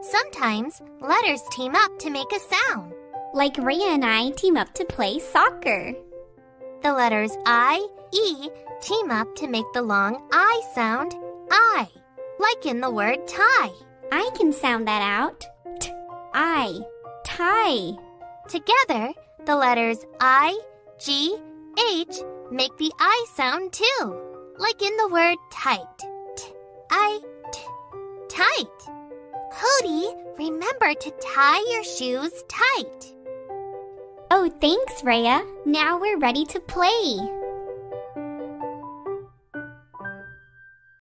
Sometimes letters team up to make a sound. Like Rhea and I team up to play soccer. The letters I, E team up to make the long I sound, I, like in the word tie. I can sound that out. T-I, tie. Together, the letters I, G, H make the I sound too, like in the word tight. T-I-T, tight. Cody, remember to tie your shoes tight. Oh, thanks, Rhea. Now we're ready to play.